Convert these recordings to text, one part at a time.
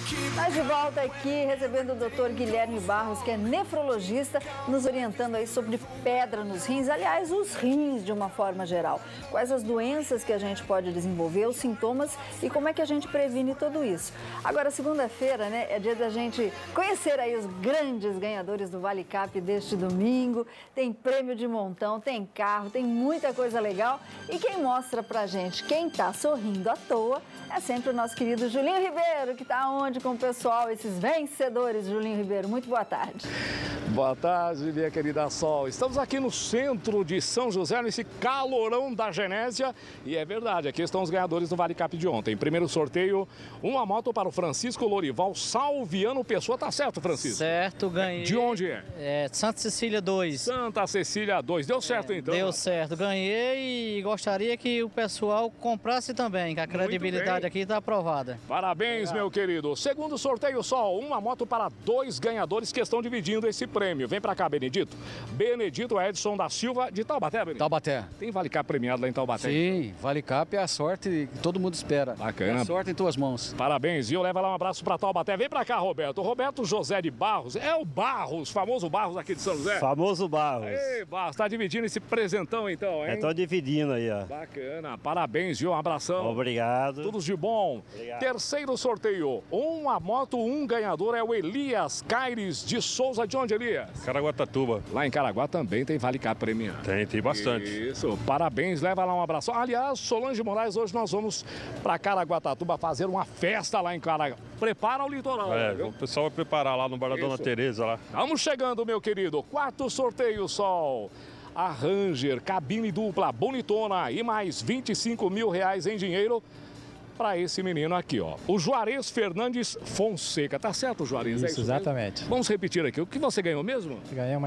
Nós de volta aqui, recebendo o Dr. Guilherme Barros, que é nefrologista, nos orientando aí sobre pedra nos rins. Aliás, os rins de uma forma geral. Quais as doenças que a gente pode desenvolver, os sintomas e como é que a gente previne tudo isso. Agora, segunda-feira, né, é dia da gente conhecer aí os grandes ganhadores do Vale Cap deste domingo. Tem prêmio de montão, tem carro, tem muita coisa legal. E quem mostra pra gente quem tá sorrindo à toa é sempre o nosso querido Julinho Ribeiro, que tá onde com o pessoal, esses vencedores. Julinho Ribeiro, muito boa tarde. Boa tarde, minha querida Sol. Estamos aqui no centro de São José, nesse calorão da Genésia. E é verdade, aqui estão os ganhadores do Vale Cap de ontem. Primeiro sorteio, uma moto para o Francisco Lorival Salviano Pessoa. Tá certo, Francisco? Certo, ganhei. De onde é? É Santa Cecília 2. Santa Cecília 2. Deu certo, então? Deu certo. Ganhei e gostaria que o pessoal comprasse também, que a credibilidade aqui está aprovada. Parabéns, meu querido. Segundo sorteio, Sol, uma moto para 2 ganhadores que estão dividindo esse prêmio. Vem pra cá, Benedito. Benedito Edson da Silva, de Taubaté, Benedito. Taubaté. Tem Vale Cap premiado lá em Taubaté? Sim, Vale Cap é a sorte que todo mundo espera. Bacana. É a sorte em tuas mãos. Parabéns, viu? Leva lá um abraço pra Taubaté. Vem pra cá, Roberto. Roberto José de Barros. É o Barros, famoso Barros aqui de São José. Famoso Barros. Ei, Barros, tá dividindo esse presentão então, hein? Tô dividindo aí, ó. Bacana. Parabéns, viu? Um abração. Obrigado. Tudo de bom. Obrigado. Terceiro sorteio. Uma moto, um ganhador é o Elias Caires de Souza. De onde, Elias? Caraguatatuba. Lá em Caraguá também tem Vale Cap premiado. Tem bastante. Isso, parabéns, leva lá um abraço. Aliás, Solange Moraes, hoje nós vamos para Caraguatatuba fazer uma festa lá em Caraguá. Prepara o litoral. O pessoal vai preparar lá no bar da Dona Tereza lá. Vamos chegando, meu querido. Quarto sorteio, Sol. A Ranger, cabine dupla, bonitona e mais R$25 mil em dinheiro para esse menino aqui, ó. O Juarez Fernandes Fonseca. Tá certo, Juarez? Isso, exatamente. Mesmo? Vamos repetir aqui. O que você ganhou mesmo? Ganhei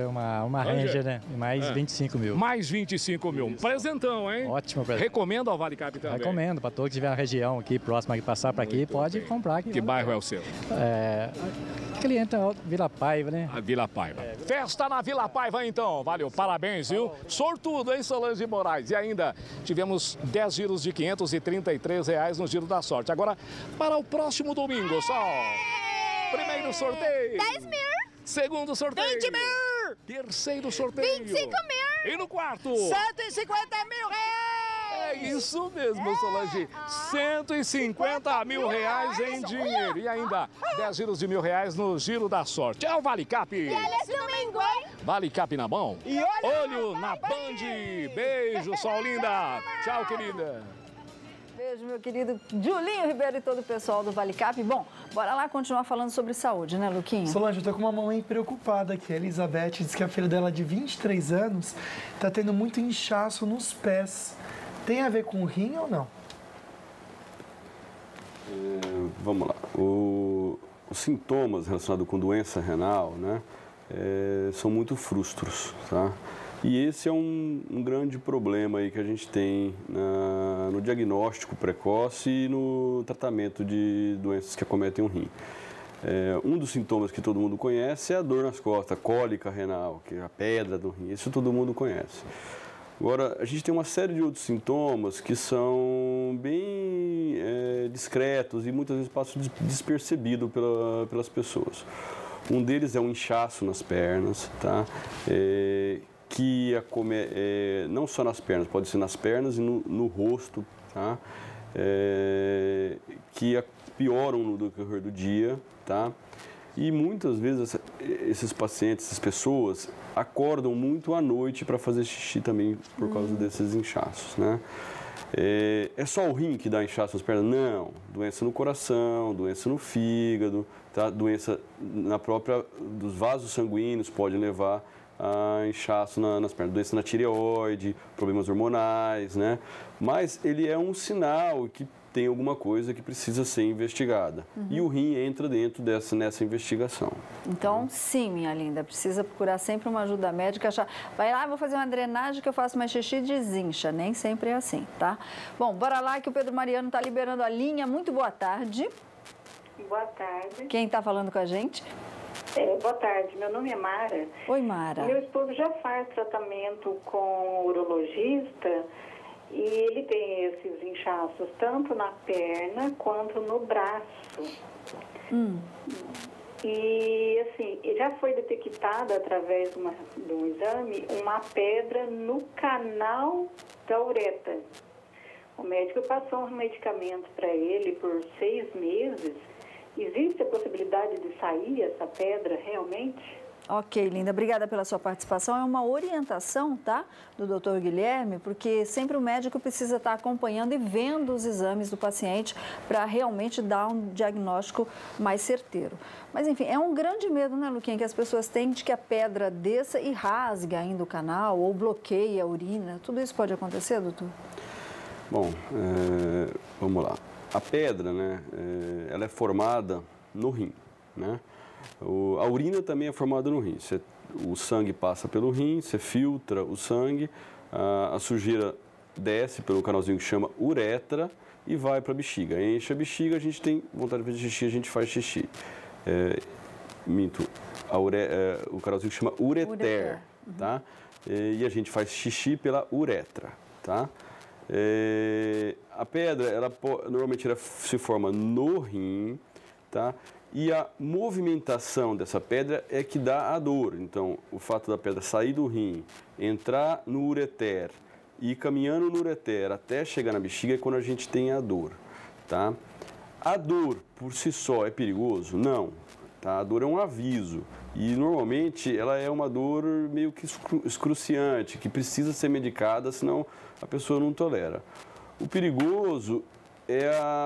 uma Ranger, né? E mais 25 mil. Mais 25 mil. Isso. Presentão, hein? Ótimo presente. Recomendo ao Vale Cap também? Recomendo. Para todo que tiver na região aqui, próxima, que passar para aqui, pode comprar aqui. Que bairro é o seu? Cliente Vila Paiva, né? A Vila Paiva. Festa na Vila Paiva, então. Valeu, parabéns, viu? Sortudo, hein, Solange Moraes? E ainda tivemos 10 giros de R$533 no Giro da Sorte. Agora, para o próximo domingo, só. Primeiro sorteio. 10 mil. Segundo sorteio. 20 mil. Terceiro sorteio. 25 mil. E no quarto. 150 mil reais. É isso mesmo, Solange. 150 mil em dinheiro. E ainda 10 giros de R$1.000 no Giro da Sorte. É o Vale Cap. E olha esse domingo, hein? Vale Cap na mão. E olho na Band. Beijo, Sol linda. Tchau, querida. Beijo, meu querido Julinho Ribeiro e todo o pessoal do Vale Cap. Bom, bora lá continuar falando sobre saúde, né, Luquinha? Solange, eu tô com uma mamãe preocupada aqui. A Elizabeth diz que a filha dela de 23 anos tá tendo muito inchaço nos pés. Tem a ver com o rim ou não? Vamos lá. Os sintomas relacionados com doença renal, né, são muito frustros, tá? E esse é um grande problema aí que a gente tem no diagnóstico precoce e no tratamento de doenças que acometem o rim. Um dos sintomas que todo mundo conhece é a dor nas costas, a cólica renal, que é a pedra do rim, isso todo mundo conhece. Agora, a gente tem uma série de outros sintomas que são bem discretos e muitas vezes passam despercebido pelas pessoas. Um deles é um inchaço nas pernas, tá? Que não só nas pernas, pode ser nas pernas e no rosto, tá? Que pioram no decorrer do dia, tá? E muitas vezes esses pacientes, essas pessoas, acordam muito à noite para fazer xixi também por causa desses inchaços, né? É só o rim que dá inchaço nas pernas? Não. Doença no coração, doença no fígado, tá? Doença dos vasos sanguíneos pode levar a inchaço nas pernas, doença na tireoide, problemas hormonais, né? Mas ele é um sinal que tem alguma coisa que precisa ser investigada. E o rim entra dentro nessa investigação. Então, sim, minha linda, precisa procurar sempre uma ajuda médica. Vai lá, vou fazer uma drenagem que eu faço mais xixi e desincha. Nem sempre é assim, tá? Bom, bora lá que o Pedro Mariano está liberando a linha. Muito boa tarde. Boa tarde. Quem está falando com a gente? Boa tarde, meu nome é Mara. Oi, Mara. Meu esposo já faz tratamento com urologista e ele tem esses inchaços tanto na perna quanto no braço. E, assim, já foi detectada através de um exame uma pedra no canal da uretra. O médico passou um medicamento para ele por 6 meses. Existe a possibilidade de sair essa pedra realmente? Ok, linda. Obrigada pela sua participação. É uma orientação, tá, do Dr. Guilherme, porque sempre o médico precisa estar acompanhando e vendo os exames do paciente para realmente dar um diagnóstico mais certeiro. Mas, enfim, é um grande medo, né, Luquinha, que as pessoas têm de que a pedra desça e rasgue ainda o canal ou bloqueie a urina. Tudo isso pode acontecer, doutor? Bom, vamos lá. A pedra, né, ela é formada no rim, né? A urina também é formada no rim. O sangue passa pelo rim, você filtra o sangue, a sujeira desce pelo canalzinho que chama uretra e vai para a bexiga. Enche a bexiga, a gente tem vontade de fazer xixi, a gente faz xixi. O canalzinho que chama ureter, tá? E a gente faz xixi pela uretra, tá? A pedra, normalmente ela se forma no rim, tá? E a movimentação dessa pedra é que dá a dor. Então, o fato da pedra sair do rim, entrar no ureter e ir caminhando no ureter até chegar na bexiga é quando a gente tem a dor, tá? A dor, por si só, é perigoso? Não. Tá? A dor é um aviso. E, normalmente, ela é uma dor meio que excruciante, que precisa ser medicada, senão a pessoa não tolera. O perigoso é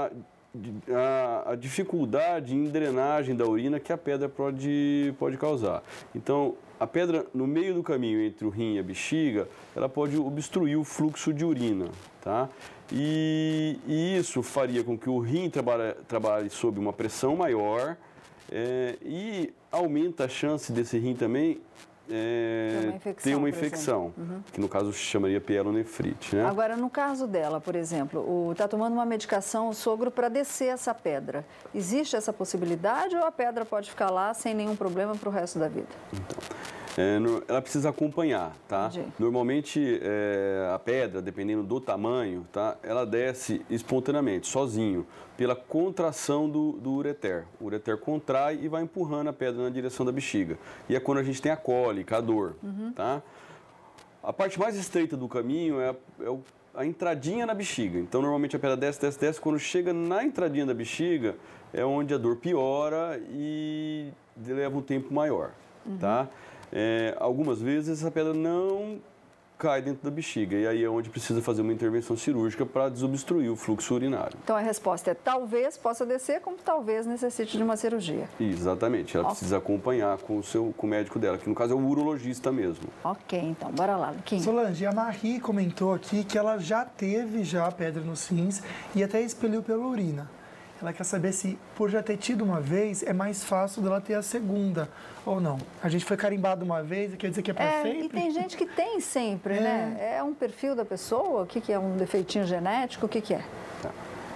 a dificuldade em drenagem da urina que a pedra pode causar. Então, a pedra no meio do caminho entre o rim e a bexiga, ela pode obstruir o fluxo de urina, tá? E isso faria com que o rim trabalhe sob uma pressão maior e aumenta a chance desse rim também ter uma infecção, que no caso se chamaria pielonefrite, né? Agora, no caso dela, por exemplo, está tomando uma medicação, o sogro, para descer essa pedra. Existe essa possibilidade ou a pedra pode ficar lá sem nenhum problema para o resto da vida? Então, ela precisa acompanhar, tá? Entendi. Normalmente, a pedra, dependendo do tamanho, tá? Ela desce espontaneamente, sozinho, pela contração do ureter. O ureter contrai e vai empurrando a pedra na direção da bexiga. E é quando a gente tem a cólica, a dor, tá? A parte mais estreita do caminho é a entradinha na bexiga. Então, normalmente a pedra desce. Quando chega na entradinha da bexiga, é onde a dor piora e leva um tempo maior, tá? Algumas vezes essa pedra não cai dentro da bexiga e aí é onde precisa fazer uma intervenção cirúrgica para desobstruir o fluxo urinário. Então a resposta é talvez possa descer, como talvez necessite de uma cirurgia. Exatamente, ela precisa acompanhar com o médico dela, que no caso é o urologista mesmo. Ok, então bora lá, Luquinha. Solange, a Marie comentou aqui que ela já teve pedra nos rins e até expeliu pela urina. Ela quer saber se, por já ter tido uma vez, é mais fácil dela ter a segunda ou não. A gente foi carimbado uma vez e quer dizer que é para sempre? E tem gente que tem sempre, né? É um perfil da pessoa? O que é um defeitinho genético? O que é? Tá.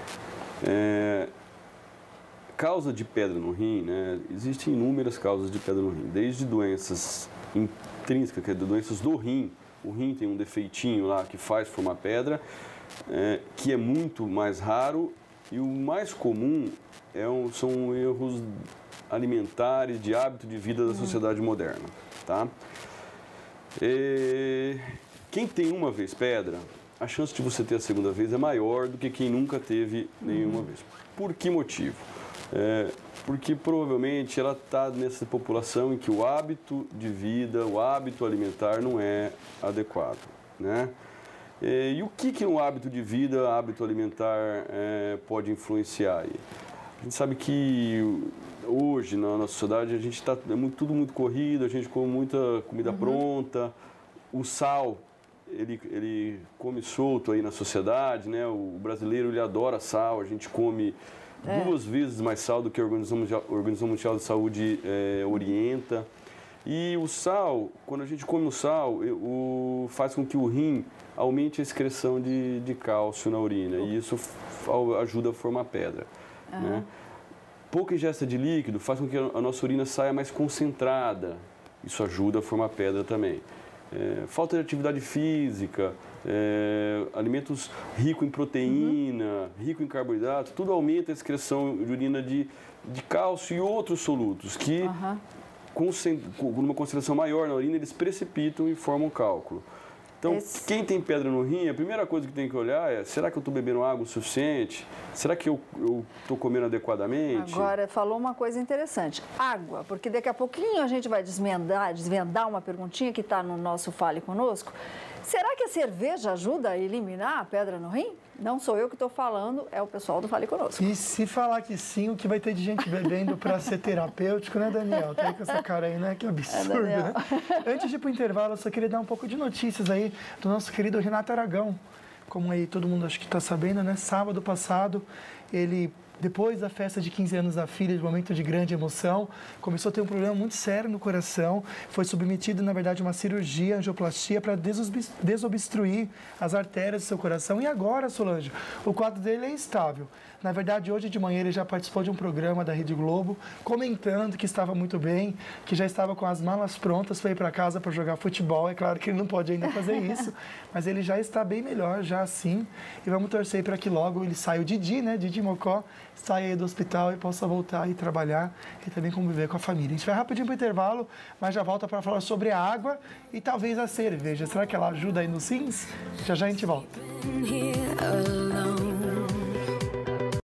Causa de pedra no rim, né? Existem inúmeras causas de pedra no rim. Desde doenças intrínsecas, que é doenças do rim. O rim tem um defeitinho lá que faz formar pedra, que é muito mais raro. E o mais comum são erros alimentares, de hábito de vida da sociedade moderna, tá? Quem tem uma vez pedra, a chance de você ter a segunda vez é maior do que quem nunca teve nenhuma vez. Por que motivo? Porque provavelmente ela está nessa população em que o hábito de vida, o hábito alimentar não é adequado, né? E o que um hábito de vida, hábito alimentar pode influenciar aí? A gente sabe que hoje na nossa sociedade a gente está tudo muito corrido, a gente come muita comida pronta, o sal ele come solto aí na sociedade, né? O brasileiro ele adora sal, a gente come 2 vezes mais sal do que a Organização Mundial de Saúde orienta. E o sal, quando a gente come o sal, faz com que o rim aumente a excreção de cálcio na urina e isso ajuda a formar pedra. Né? Pouca ingesta de líquido faz com que a nossa urina saia mais concentrada, isso ajuda a formar pedra também. Falta de atividade física, alimentos ricos em proteína, rico em carboidratos, tudo aumenta a excreção de urina de cálcio e outros solutos que, com uma concentração maior na urina, eles precipitam e formam cálculo. Então, quem tem pedra no rim, a primeira coisa que tem que olhar é: será que eu estou bebendo água o suficiente? Será que eu estou comendo adequadamente? Agora, falou uma coisa interessante: água, porque daqui a pouquinho a gente vai desvendar uma perguntinha que está no nosso Fale Conosco. Será que a cerveja ajuda a eliminar a pedra no rim? Não sou eu que estou falando, é o pessoal do Fale Conosco. E se falar que sim, o que vai ter de gente bebendo para ser terapêutico, né, Daniel? Tá aí com essa cara aí, né? Que absurdo, né? Antes de ir para o intervalo, eu só queria dar um pouco de notícias aí do nosso querido Renato Aragão. Como aí todo mundo acho que está sabendo, né? Sábado passado, ele, depois da festa de 15 anos da filha, de um momento de grande emoção, começou a ter um problema muito sério no coração. Foi submetido, na verdade, a uma cirurgia, angioplastia, para desobstruir as artérias do seu coração. E agora, Solange, o quadro dele é estável. Na verdade, hoje de manhã ele já participou de um programa da Rede Globo, comentando que estava muito bem, que já estava com as malas prontas para ir para casa para jogar futebol. É claro que ele não pode ainda fazer isso, mas ele já está bem melhor, já assim. E vamos torcer para que logo ele saia, o Didi, né, Didi Mocó, saia do hospital e possa voltar e trabalhar e também conviver com a família. A gente vai rapidinho para o intervalo, mas já volta para falar sobre a água e talvez a cerveja. Será que ela ajuda aí nos rins? Já já a gente volta.